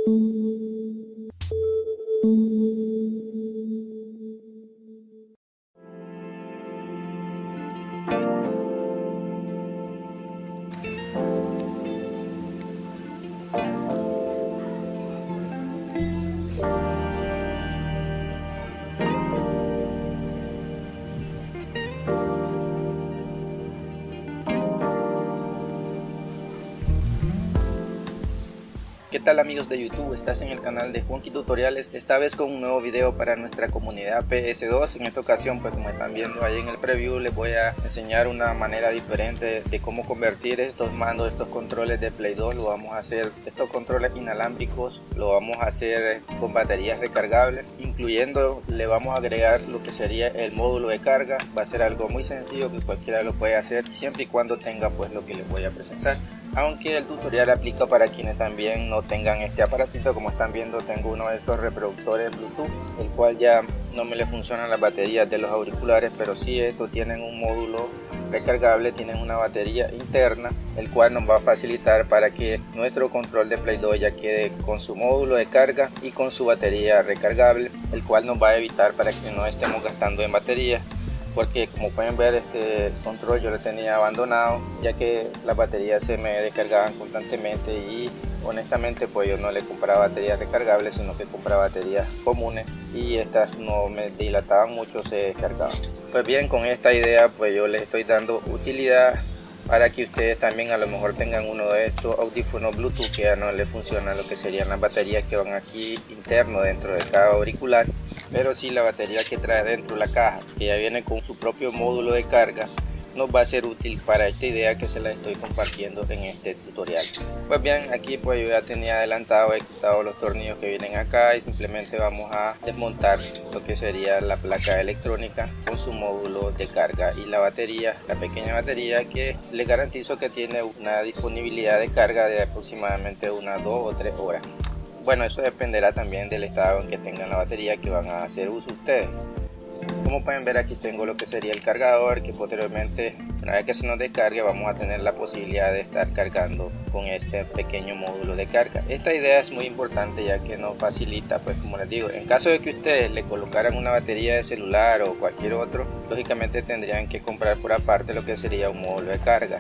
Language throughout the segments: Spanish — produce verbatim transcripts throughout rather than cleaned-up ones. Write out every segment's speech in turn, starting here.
¿Qué tal amigos de YouTube? Estás en el canal de Juanqui Tutoriales, esta vez con un nuevo video para nuestra comunidad P S dos. En esta ocasión, pues como están viendo ahí en el preview, les voy a enseñar una manera diferente de cómo convertir estos mandos, estos controles de Play dos. Lo vamos a hacer, estos controles inalámbricos, lo vamos a hacer con baterías recargables, incluyendo, le vamos a agregar lo que sería el módulo de carga. Va a ser algo muy sencillo que cualquiera lo puede hacer, siempre y cuando tenga pues lo que les voy a presentar. Aunque el tutorial aplica para quienes también no tengan este aparatito. Como están viendo, tengo uno de estos reproductores Bluetooth, el cual ya no me le funcionan las baterías de los auriculares, pero sí estos tienen un módulo recargable, tienen una batería interna, el cual nos va a facilitar para que nuestro control de Play dos ya quede con su módulo de carga y con su batería recargable, el cual nos va a evitar para que no estemos gastando en batería. Porque como pueden ver, este control yo lo tenía abandonado, ya que las baterías se me descargaban constantemente y honestamente pues yo no le compraba baterías recargables, sino que compraba baterías comunes y estas no me dilataban mucho, se descargaban. Pues bien, con esta idea pues yo les estoy dando utilidad para que ustedes también a lo mejor tengan uno de estos audífonos Bluetooth que ya no le funciona lo que serían las baterías que van aquí interno dentro de cada auricular, pero sí la batería que trae dentro la caja, que ya viene con su propio módulo de carga, nos va a ser útil para esta idea que se la estoy compartiendo en este tutorial. Pues bien, aquí pues yo ya tenía adelantado, he quitado los tornillos que vienen acá y simplemente vamos a desmontar lo que sería la placa electrónica con su módulo de carga y la batería, la pequeña batería que les garantizo que tiene una disponibilidad de carga de aproximadamente unas dos o tres horas. Bueno, eso dependerá también del estado en que tengan la batería que van a hacer uso ustedes. Como pueden ver, aquí tengo lo que sería el cargador, que posteriormente, una vez que se nos descargue, vamos a tener la posibilidad de estar cargando con este pequeño módulo de carga. Esta idea es muy importante, ya que nos facilita, pues como les digo, en caso de que ustedes le colocaran una batería de celular o cualquier otro, lógicamente tendrían que comprar por aparte lo que sería un módulo de carga.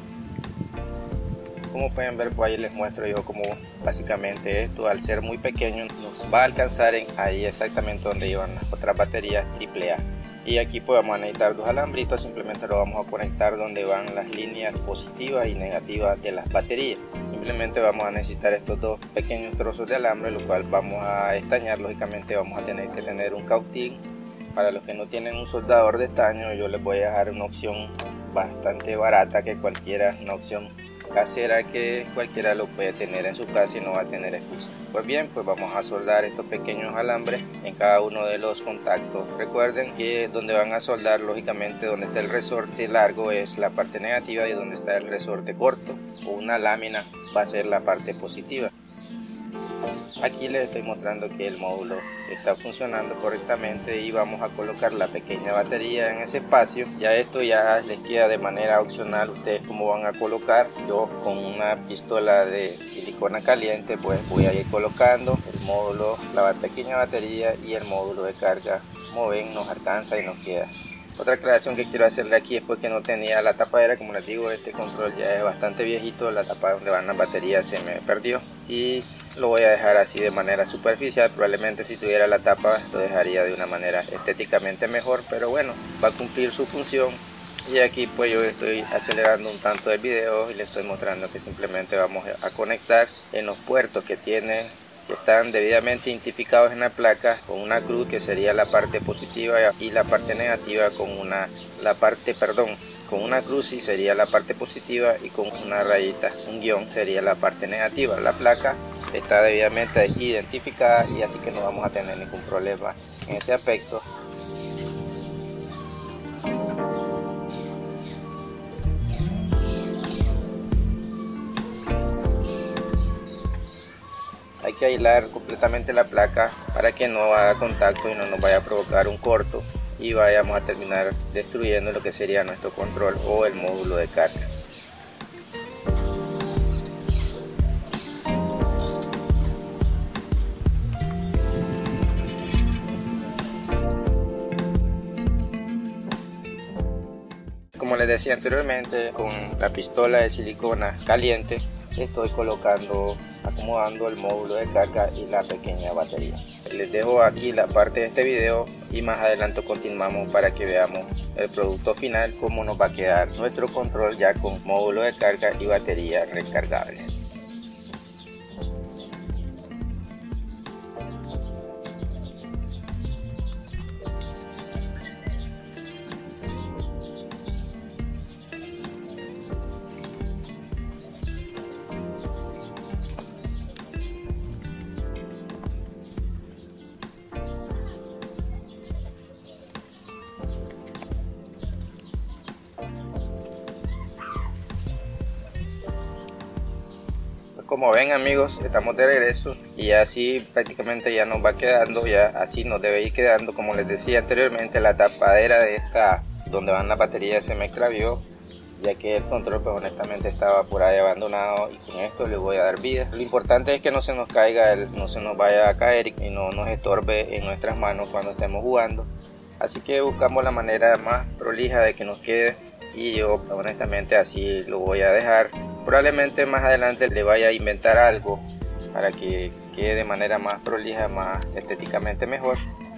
Como pueden ver, pues ahí les muestro yo como básicamente esto, al ser muy pequeño, nos va a alcanzar en ahí exactamente donde iban las otras baterías triple A. Y aquí pues vamos a necesitar dos alambritos, simplemente lo vamos a conectar donde van las líneas positivas y negativas de las baterías. Simplemente vamos a necesitar estos dos pequeños trozos de alambre, lo cual vamos a estañar. Lógicamente vamos a tener que tener un cautín. Para los que no tienen un soldador de estaño, yo les voy a dejar una opción bastante barata, que cualquiera, una opción casera que cualquiera lo puede tener en su casa y no va a tener excusa. Pues bien, pues vamos a soldar estos pequeños alambres en cada uno de los contactos. Recuerden que donde van a soldar, lógicamente donde está el resorte largo es la parte negativa y donde está el resorte corto o una lámina va a ser la parte positiva. Aquí les estoy mostrando que el módulo está funcionando correctamente y vamos a colocar la pequeña batería en ese espacio. Ya esto ya les queda de manera opcional ustedes cómo van a colocar. Yo con una pistola de silicona caliente pues voy a ir colocando el módulo, la pequeña batería y el módulo de carga. Como ven, nos alcanza y nos queda. Otra aclaración que quiero hacerle aquí es porque no tenía la tapadera. Como les digo, este control ya es bastante viejito, la tapa donde van las baterías se me perdió y lo voy a dejar así de manera superficial. Probablemente si tuviera la tapa lo dejaría de una manera estéticamente mejor, pero bueno, va a cumplir su función. Y aquí pues yo estoy acelerando un tanto el video y les estoy mostrando que simplemente vamos a conectar en los puertos que tiene, que están debidamente identificados en la placa, con una cruz que sería la parte positiva y la parte negativa con una la parte perdón con una cruz y sería la parte positiva y con una rayita, un guión, sería la parte negativa. La placa está debidamente identificada y así que no vamos a tener ningún problema en ese aspecto. Hay que aislar completamente la placa para que no haga contacto y no nos vaya a provocar un corto y vayamos a terminar destruyendo lo que sería nuestro control o el módulo de carga. decía anteriormente, con la pistola de silicona caliente estoy colocando, acomodando el módulo de carga y la pequeña batería. Les dejo aquí la parte de este video y más adelante continuamos para que veamos el producto final, cómo nos va a quedar nuestro control ya con módulo de carga y batería recargable. Como ven amigos, estamos de regreso y así prácticamente ya nos va quedando, ya así nos debe ir quedando. Como les decía anteriormente, la tapadera de esta donde van las baterías se me extravió, ya que el control pues honestamente estaba por ahí abandonado, y con esto le voy a dar vida. Lo importante es que no se nos caiga, el, no se nos vaya a caer y no nos estorbe en nuestras manos cuando estemos jugando. Así que buscamos la manera más prolija de que nos quede, y yo honestamente así lo voy a dejar. Probablemente más adelante le vaya a inventar algo para que quede de manera más prolija, más estéticamente mejor.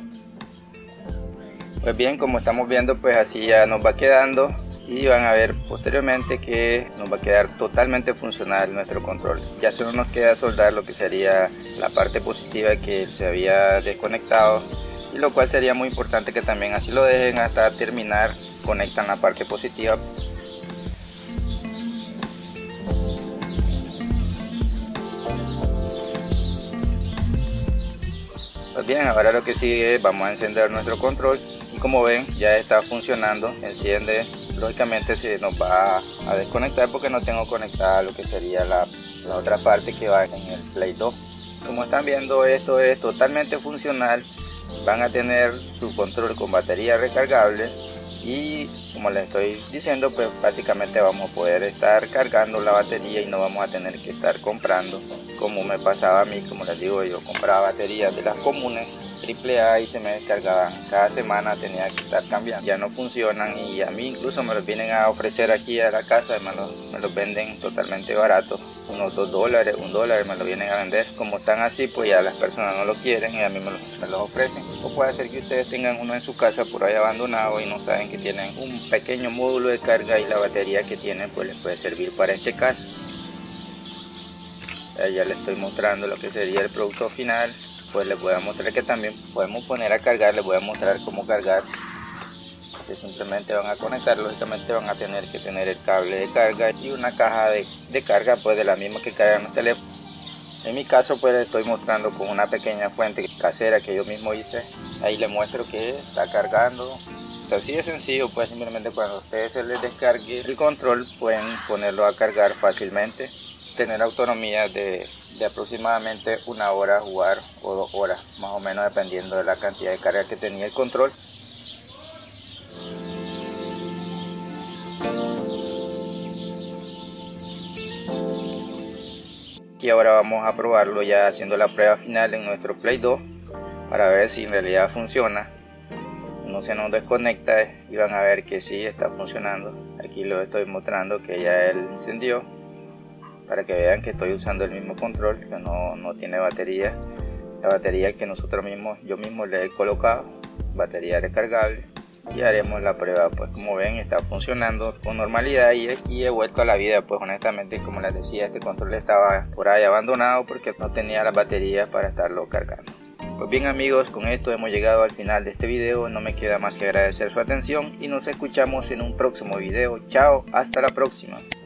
Pues bien, como estamos viendo, pues así ya nos va quedando, y van a ver posteriormente que nos va a quedar totalmente funcional nuestro control. Ya solo nos queda soldar lo que sería la parte positiva que se había desconectado, y lo cual sería muy importante que también así lo dejen hasta terminar, conectan la parte positiva. Pues bien, ahora lo que sigue, vamos a encender nuestro control, y como ven ya está funcionando, enciende. Lógicamente se nos va a desconectar porque no tengo conectada lo que sería la, la otra parte que va en el Play dos. Como están viendo, esto es totalmente funcional. Van a tener su control con batería recargable, y como les estoy diciendo, pues básicamente vamos a poder estar cargando la batería y no vamos a tener que estar comprando como me pasaba a mí. Como les digo, yo compraba baterías de las comunes triple A y se me descargaban cada semana, tenía que estar cambiando, ya no funcionan, y a mí incluso me los vienen a ofrecer aquí a la casa, me los, me los venden totalmente baratos, unos dos dólares, un dólar me lo vienen a vender. Como están así, pues ya las personas no lo quieren y a mí me los, me los ofrecen. O puede ser que ustedes tengan uno en su casa por ahí abandonado y no saben que tienen un pequeño módulo de carga, y la batería que tienen pues les puede servir para este caso. Ya les estoy mostrando lo que sería el producto final. Pues les voy a mostrar que también podemos poner a cargar, les voy a mostrar cómo cargar. Que simplemente van a conectar, lógicamente van a tener que tener el cable de carga y una caja de, de carga, pues de la misma que cargan los teléfonos. En mi caso pues les estoy mostrando con una pequeña fuente casera que yo mismo hice. Ahí les muestro que está cargando. Así de sencillo, pues simplemente cuando a ustedes se les descargue el control pueden ponerlo a cargar fácilmente, tener autonomía de de aproximadamente una hora jugar, o dos horas más o menos, dependiendo de la cantidad de carga que tenía el control. Y ahora vamos a probarlo ya haciendo la prueba final en nuestro Play dos para ver si en realidad funciona, no se nos desconecta, y van a ver que sí está funcionando. Aquí lo estoy mostrando que ya él encendió, para que vean que estoy usando el mismo control, que no, no tiene batería, la batería que nosotros mismos, yo mismo le he colocado, batería recargable, y haremos la prueba. Pues como ven está funcionando con normalidad, y, y he vuelto a la vida. Pues honestamente, como les decía, este control estaba por ahí abandonado porque no tenía las baterías para estarlo cargando. Pues bien amigos, con esto hemos llegado al final de este video. No me queda más que agradecer su atención y nos escuchamos en un próximo video. Chao, hasta la próxima.